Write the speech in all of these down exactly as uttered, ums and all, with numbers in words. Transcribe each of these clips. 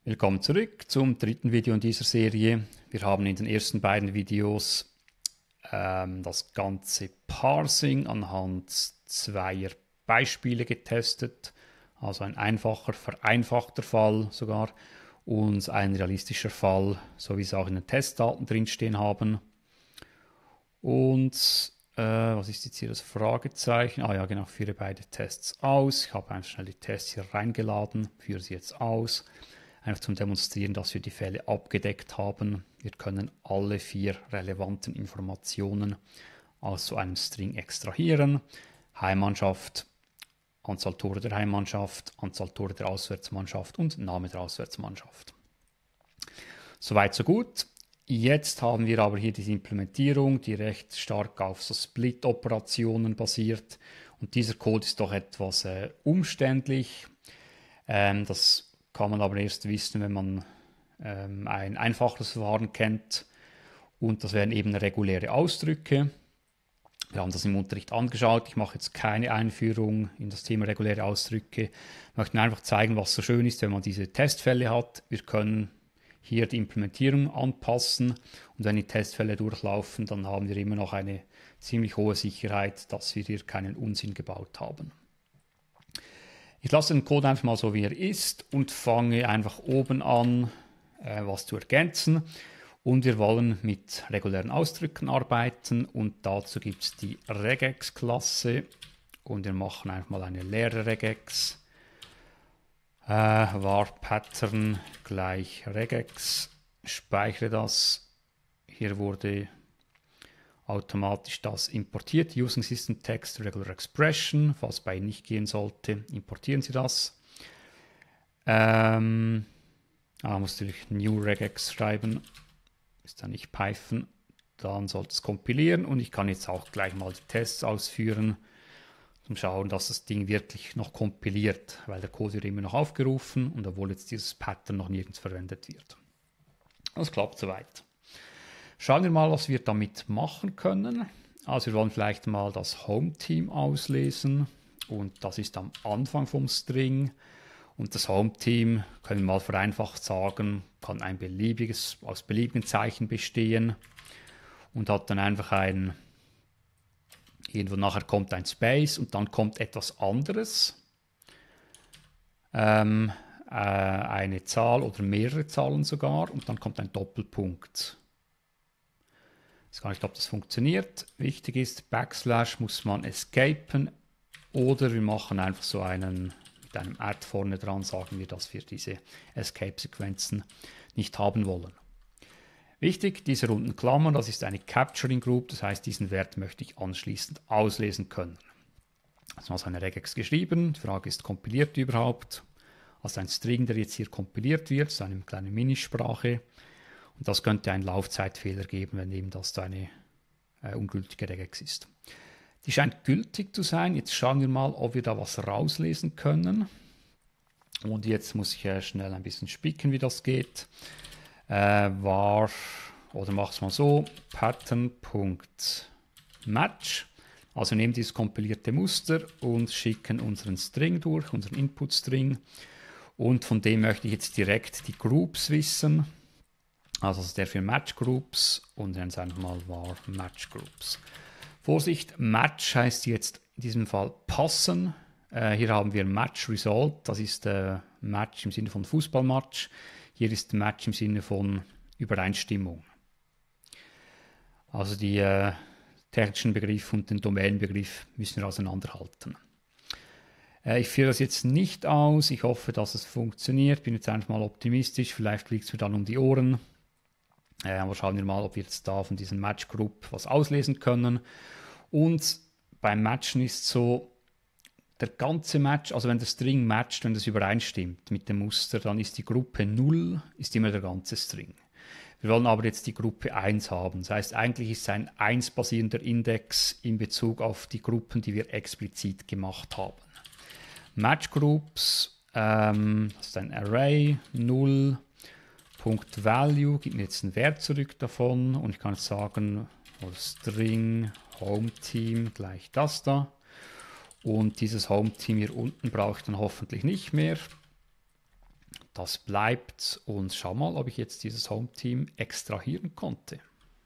Willkommen zurück zum dritten Video in dieser Serie. Wir haben in den ersten beiden Videos ähm, das ganze Parsing anhand zweier Beispiele getestet. Also ein einfacher, vereinfachter Fall sogar und ein realistischer Fall, so wie es auch in den Testdaten drinstehen haben. Und äh, was ist jetzt hier das Fragezeichen? Ah ja, genau, führe beide Tests aus. Ich habe einfach schnell die Tests hier reingeladen, führe sie jetzt aus. Einfach zum Demonstrieren, dass wir die Fälle abgedeckt haben. Wir können alle vier relevanten Informationen aus so einem String extrahieren. Heimmannschaft, Anzahl Tore der Heimmannschaft, Anzahl Tore der Auswärtsmannschaft und Name der Auswärtsmannschaft. Soweit, so gut. Jetzt haben wir aber hier diese Implementierung, die recht stark auf so Split-Operationen basiert. Und dieser Code ist doch etwas äh, umständlich. Ähm, das kann man aber erst wissen, wenn man ähm, ein einfaches Verfahren kennt. Und das wären eben reguläre Ausdrücke. Wir haben das im Unterricht angeschaut. Ich mache jetzt keine Einführung in das Thema reguläre Ausdrücke. Ich möchte einfach zeigen, was so schön ist, wenn man diese Testfälle hat. Wir können hier die Implementierung anpassen. Und wenn die Testfälle durchlaufen, dann haben wir immer noch eine ziemlich hohe Sicherheit, dass wir hier keinen Unsinn gebaut haben. Ich lasse den Code einfach mal so, wie er ist und fange einfach oben an, äh, was zu ergänzen. Und wir wollen mit regulären Ausdrücken arbeiten und dazu gibt es die regex-Klasse und wir machen einfach mal eine leere regex. Äh, var Pattern gleich regex, speichere das. Hier wurde automatisch das importiert. Using System Text Regular Expression. Falls bei Ihnen nicht gehen sollte, importieren Sie das. Ähm, ah, muss natürlich New Regex schreiben. Ist da nicht Python. Dann sollte es kompilieren und ich kann jetzt auch gleich mal die Tests ausführen. Zum Schauen, dass das Ding wirklich noch kompiliert, weil der Code wird immer noch aufgerufen und obwohl jetzt dieses Pattern noch nirgends verwendet wird. Das klappt soweit. Schauen wir mal, was wir damit machen können. Also wir wollen vielleicht mal das Home-Team auslesen und das ist am Anfang vom String. Und das Home-Team, können wir mal vereinfacht sagen, kann ein beliebiges, aus beliebigen Zeichen bestehen und hat dann einfach ein, irgendwo nachher kommt ein Space und dann kommt etwas anderes. Ähm, äh, eine Zahl oder mehrere Zahlen sogar und dann kommt ein Doppelpunkt. Jetzt kann ich glaube, das funktioniert. Wichtig ist, Backslash muss man escapen oder wir machen einfach so einen, mit einem Add vorne dran, sagen wir, dass wir diese Escape-Sequenzen nicht haben wollen. Wichtig, diese runden Klammern, das ist eine Capturing Group, das heißt, diesen Wert möchte ich anschließend auslesen können. Also eine Regex geschrieben, die Frage ist, kompiliert die überhaupt? Also ein String, der jetzt hier kompiliert wird, ist eine kleine Minisprache. Und das könnte einen Laufzeitfehler geben, wenn eben das eine äh, ungültige Regex ist. Die scheint gültig zu sein. Jetzt schauen wir mal, ob wir da was rauslesen können. Und jetzt muss ich äh, schnell ein bisschen spicken, wie das geht. Äh, war, oder mach es mal so, pattern.match. Also nehmen dieses kompilierte Muster und schicken unseren String durch, unseren Input-String. Und von dem möchte ich jetzt direkt die Groups wissen. Also das ist der für Match Groups und dann einfach mal var Match Groups. Vorsicht, Match heißt jetzt in diesem Fall passen. Äh, hier haben wir Match Result, das ist äh, Match im Sinne von Fußballmatch. Hier ist Match im Sinne von Übereinstimmung. Also die äh, technischen Begriff und den Domänenbegriff müssen wir auseinanderhalten. Äh, ich führe das jetzt nicht aus. Ich hoffe, dass es funktioniert. Bin jetzt einfach mal optimistisch. Vielleicht fliegt es mir dann um die Ohren. Äh, aber schauen wir mal, ob wir jetzt da von diesem Match Group was auslesen können. Und beim Matchen ist so, der ganze Match, also wenn der String matcht, wenn das übereinstimmt mit dem Muster, dann ist die Gruppe null, ist immer der ganze String. Wir wollen aber jetzt die Gruppe eins haben. Das heißt, eigentlich ist es ein eins basierender Index in Bezug auf die Gruppen, die wir explizit gemacht haben. Match Groups, ähm, das ist ein Array, null, Punkt Value, gibt mir jetzt einen Wert zurück davon und ich kann jetzt sagen, String Home Team gleich das da. Und dieses Home Team hier unten brauche ich dann hoffentlich nicht mehr. das bleibt und schau mal, ob ich jetzt dieses Home-Team extrahieren konnte.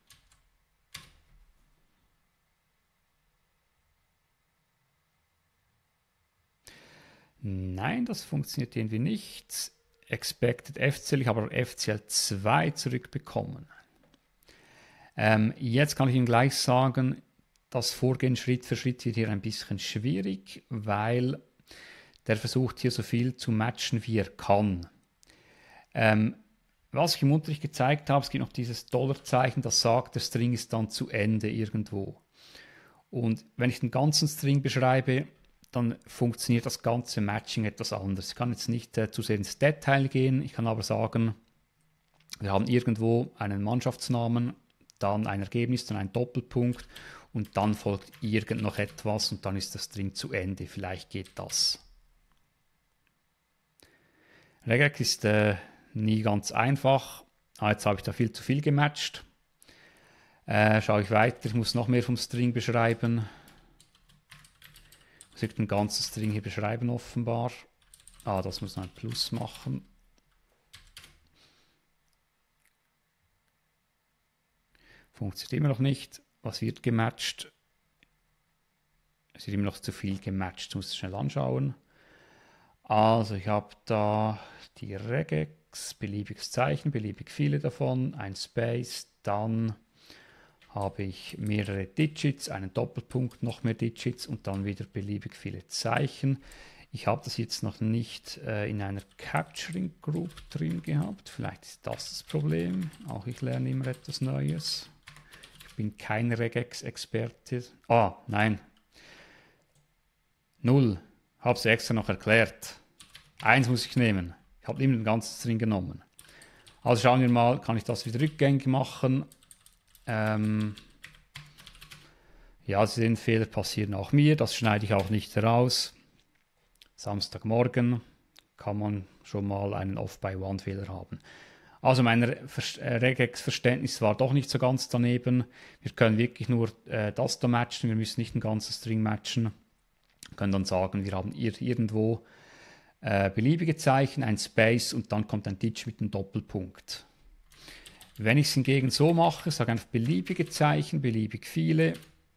Nein, das funktioniert irgendwie nicht. Expected F C L, ich habe aber F C L zwei zurückbekommen. Ähm, jetzt kann ich Ihnen gleich sagen, das Vorgehen Schritt für Schritt wird hier ein bisschen schwierig, weil der versucht hier so viel zu matchen, wie er kann. Ähm, was ich im Unterricht gezeigt habe, es gibt noch dieses Dollarzeichen, das sagt, der String ist dann zu Ende irgendwo. Und wenn ich den ganzen String beschreibe, dann funktioniert das ganze Matching etwas anders. Ich kann jetzt nicht äh, zu sehr ins Detail gehen, ich kann aber sagen, wir haben irgendwo einen Mannschaftsnamen, dann ein Ergebnis, dann ein Doppelpunkt und dann folgt irgend noch etwas und dann ist der String zu Ende. Vielleicht geht das. Regex ist äh, nie ganz einfach. Ah, jetzt habe ich da viel zu viel gematcht. Äh, schaue ich weiter, ich muss noch mehr vom String beschreiben. Ich muss den ganzen String hier beschreiben offenbar. Ah, das muss noch ein Plus machen. Funktioniert immer noch nicht. Was wird gematcht? Es wird immer noch zu viel gematcht. Ich muss es schnell anschauen. Also ich habe da die Regex, beliebiges Zeichen, beliebig viele davon, ein Space, dann habe ich mehrere Digits, einen Doppelpunkt, noch mehr Digits und dann wieder beliebig viele Zeichen. Ich habe das jetzt noch nicht äh, in einer Capturing Group drin gehabt. Vielleicht ist das das Problem. Auch ich lerne immer etwas Neues. Ich bin kein Regex-Experte. Ah, nein. Null. Habe es extra noch erklärt. Eins muss ich nehmen. Ich habe immer den ganzen String genommen. Also schauen wir mal, kann ich das wieder rückgängig machen? Ähm ja, Sie sehen, Fehler passieren auch mir. Das schneide ich auch nicht heraus. Samstagmorgen kann man schon mal einen Off-by-One-Fehler haben. Also mein Regex-Verständnis war doch nicht so ganz daneben. Wir können wirklich nur äh, das da matchen. Wir müssen nicht den ganzen String matchen. Wir können dann sagen, wir haben hier irgendwo äh, beliebige Zeichen, ein Space und dann kommt ein Digit mit einem Doppelpunkt. Wenn ich es hingegen so mache, sage einfach beliebige Zeichen, beliebig viele,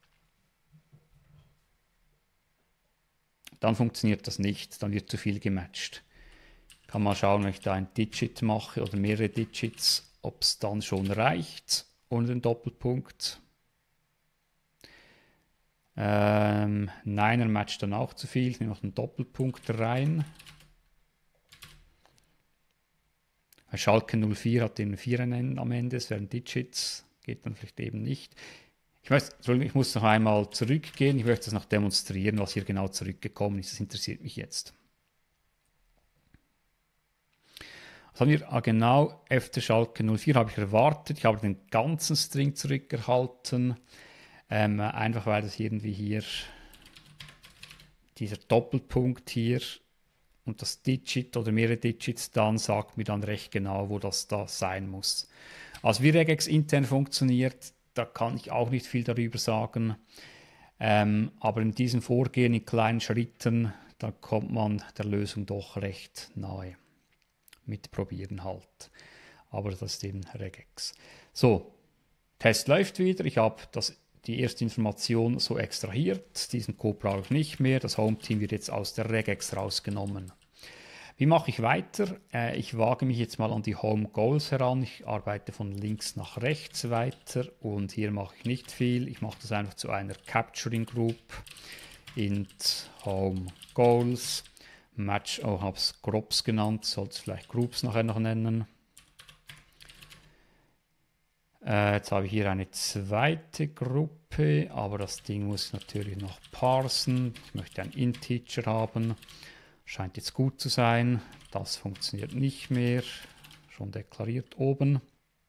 dann funktioniert das nicht, dann wird zu viel gematcht. Kann mal schauen, wenn ich da ein Digit mache oder mehrere Digits, ob es dann schon reicht ohne den Doppelpunkt. Ähm, nein, er matcht dann auch zu viel. Ich nehme noch einen Doppelpunkt rein. Bei Schalke null vier hat den vier am Ende, es wären Digits, geht dann vielleicht eben nicht. Ich, weiß, ich muss noch einmal zurückgehen, ich möchte das noch demonstrieren, was hier genau zurückgekommen ist, das interessiert mich jetzt. Was haben wir? Ah, genau, F der Schalke null vier habe ich erwartet, ich habe den ganzen String zurückerhalten, ähm, einfach weil das irgendwie hier, dieser Doppelpunkt hier, und das Digit oder mehrere Digits dann sagt mir dann recht genau, wo das da sein muss. Also wie Regex intern funktioniert, da kann ich auch nicht viel darüber sagen. Ähm, aber in diesem Vorgehen in kleinen Schritten, da kommt man der Lösung doch recht nahe. Mit Probieren halt. Aber das ist eben Regex. So, Test läuft wieder. Ich habe das die erste Information so extrahiert. Diesen Code brauche ich nicht mehr. Das Home-Team wird jetzt aus der Regex rausgenommen. Wie mache ich weiter? Äh, ich wage mich jetzt mal an die Home Goals heran. Ich arbeite von links nach rechts weiter und hier mache ich nicht viel. Ich mache das einfach zu einer Capturing Group. Int Home Goals. Match, oh, habe es Groups genannt, sollte es vielleicht Groups nachher noch nennen. Äh, jetzt habe ich hier eine zweite Gruppe, aber das Ding muss natürlich noch parsen. Ich möchte ein Integer haben. Scheint jetzt gut zu sein. Das funktioniert nicht mehr. Schon deklariert oben.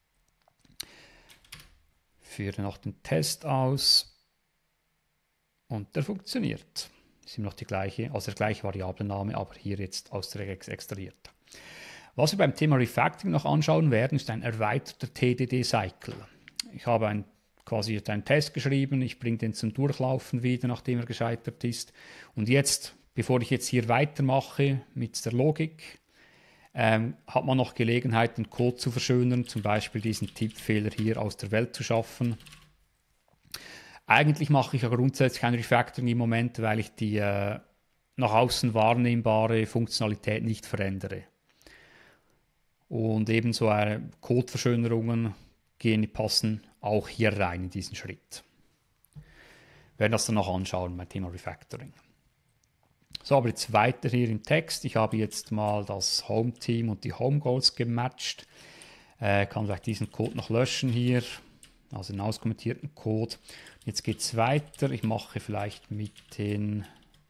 Führe noch den Test aus. Und der funktioniert. Ist immer noch die gleiche, also der gleiche Variablenname, aber hier jetzt aus der Regex extrahiert. Was wir beim Thema Refactoring noch anschauen werden, ist ein erweiterter T D D-Cycle. Ich habe ein, quasi einen Test geschrieben, ich bringe den zum Durchlaufen wieder, nachdem er gescheitert ist. Und jetzt, bevor ich jetzt hier weitermache mit der Logik, ähm, hat man noch Gelegenheit, den Code zu verschönern, zum Beispiel diesen Tippfehler hier aus der Welt zu schaffen. Eigentlich mache ich ja grundsätzlich kein Refactoring im Moment, weil ich die äh, nach außen wahrnehmbare Funktionalität nicht verändere. Und ebenso äh, Codeverschönerungen gehen, passen auch hier rein in diesen Schritt. Wir werden das dann noch anschauen beim Thema Refactoring. So, aber jetzt weiter hier im Text. Ich habe jetzt mal das Home-Team und die Home-Goals gematcht. Äh, kann vielleicht diesen Code noch löschen hier, also den auskommentierten Code. Jetzt geht es weiter. Ich mache vielleicht mit den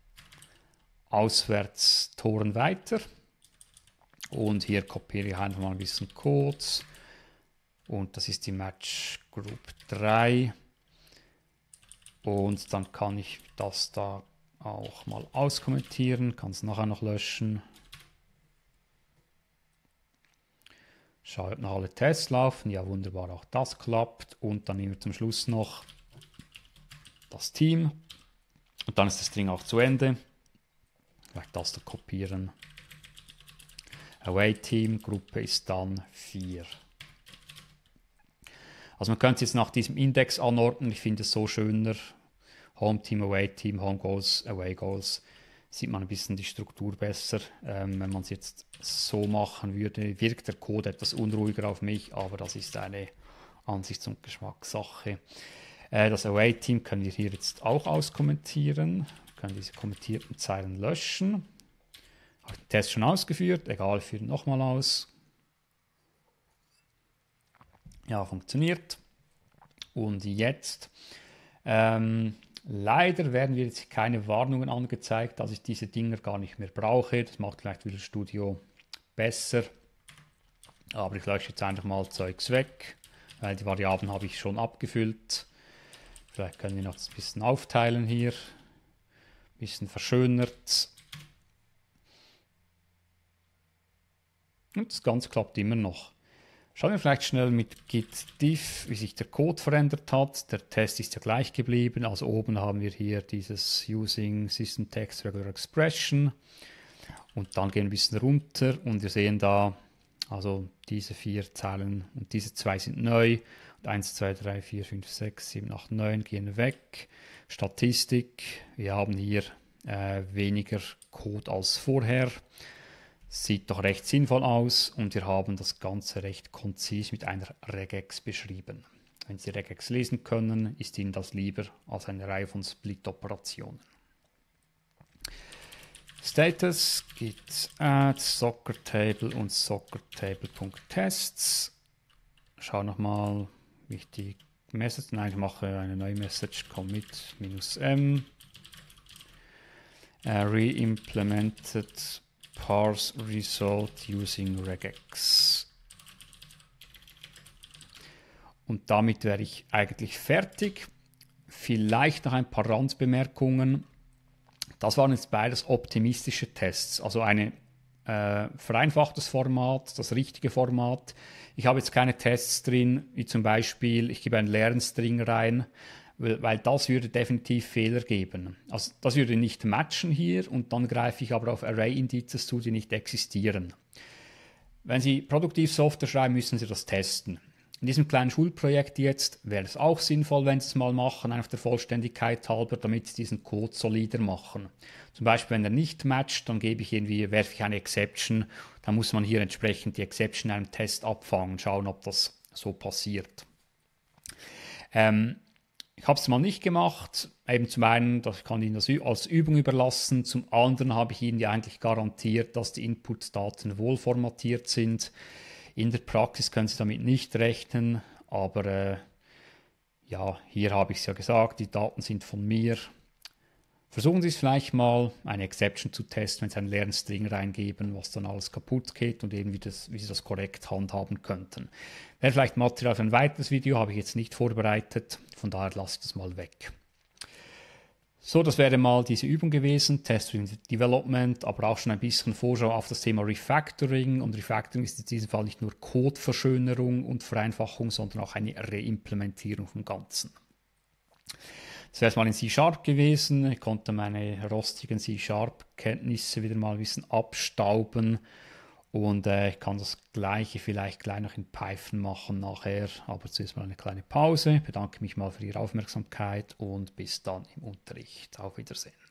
Auswärtstoren weiter. Und hier kopiere ich einfach mal ein bisschen Codes. Und das ist die Match Group drei. Und dann kann ich das da auch mal auskommentieren, kann es nachher noch löschen. Schaue, ob noch alle Tests laufen. Ja, wunderbar, auch das klappt. Und dann nehmen wir zum Schluss noch das Team. Und dann ist das Ding auch zu Ende. Vielleicht das da kopieren. Away Team, Gruppe ist dann vier. Also man könnte es jetzt nach diesem Index anordnen. Ich finde es so schöner. Home Team, Away Team, Home Goals, Away Goals. Sieht man ein bisschen die Struktur besser. Ähm, wenn man es jetzt so machen würde, wirkt der Code etwas unruhiger auf mich, aber das ist eine Ansichts- und Geschmackssache. Äh, das Away Team können wir hier jetzt auch auskommentieren. Wir können diese kommentierten Zeilen löschen. Habe den Test schon ausgeführt, egal, ich führe nochmal aus. Ja, funktioniert. Und jetzt, ähm, leider werden mir jetzt keine Warnungen angezeigt, dass ich diese Dinger gar nicht mehr brauche. Das macht vielleicht Visual Studio besser. Aber ich lösche jetzt einfach mal Zeugs weg, weil die Variablen habe ich schon abgefüllt. Vielleicht können wir noch ein bisschen aufteilen hier. Ein bisschen verschönert. Und das Ganze klappt immer noch. Schauen wir vielleicht schnell mit git diff, wie sich der Code verändert hat. Der Test ist ja gleich geblieben. Also oben haben wir hier dieses Using System Text Regular Expression. Und dann gehen wir ein bisschen runter und wir sehen da, also diese vier Zeilen und diese zwei sind neu. Und eins, zwei, drei, vier, fünf, sechs, sieben, acht, neun gehen weg. Statistik, wir haben hier äh, weniger Code als vorher. Sieht doch recht sinnvoll aus und wir haben das Ganze recht konzis mit einer Regex beschrieben. Wenn Sie Regex lesen können, ist Ihnen das lieber als eine Reihe von Split-Operationen. Status, git add, soccertable und soccertable.tests. Schau nochmal, wie ich die Message, nein, ich mache eine neue Message, commit -m, uh, reimplemented parse result using regex. Und damit wäre ich eigentlich fertig. Vielleicht noch ein paar Randbemerkungen. Das waren jetzt beides optimistische Tests, also ein äh, vereinfachtes Format, das richtige Format. Ich habe jetzt keine Tests drin, wie zum Beispiel, ich gebe einen leeren String rein, weil, weil das würde definitiv Fehler geben. Also das würde nicht matchen hier und dann greife ich aber auf Array-Indizes zu, die nicht existieren. Wenn Sie Produktivsoftware schreiben, müssen Sie das testen. In diesem kleinen Schulprojekt jetzt wäre es auch sinnvoll, wenn Sie es mal machen, einfach der Vollständigkeit halber, damit Sie diesen Code solider machen. Zum Beispiel, wenn er nicht matcht, dann gebe ich irgendwie, werfe ich eine Exception, dann muss man hier entsprechend die Exception in einem Test abfangen, schauen, ob das so passiert. Ähm, ich habe es mal nicht gemacht, eben zum einen, das kann ich Ihnen das als Übung überlassen, zum anderen habe ich Ihnen ja eigentlich garantiert, dass die Input-Daten wohl formatiert sind. In der Praxis können Sie damit nicht rechnen, aber äh, ja, hier habe ich es ja gesagt, die Daten sind von mir. Versuchen Sie es vielleicht mal, eine Exception zu testen, wenn Sie einen leeren String reingeben, was dann alles kaputt geht und eben wie, das, wie Sie das korrekt handhaben könnten. Wäre vielleicht Material für ein weiteres Video, habe ich jetzt nicht vorbereitet, von daher lasse ich das mal weg. So, das wäre mal diese Übung gewesen, Test-Driven Development, aber auch schon ein bisschen Vorschau auf das Thema Refactoring. Und Refactoring ist in diesem Fall nicht nur Codeverschönerung und Vereinfachung, sondern auch eine Reimplementierung vom Ganzen. Das wäre es mal in C-Sharp gewesen. Ich konnte meine rostigen C-Sharp-Kenntnisse wieder mal ein bisschen abstauben. Und äh, ich kann das Gleiche vielleicht gleich noch in Python machen nachher, aber zuerst mal eine kleine Pause. Ich bedanke mich mal für Ihre Aufmerksamkeit und bis dann im Unterricht. Auf Wiedersehen.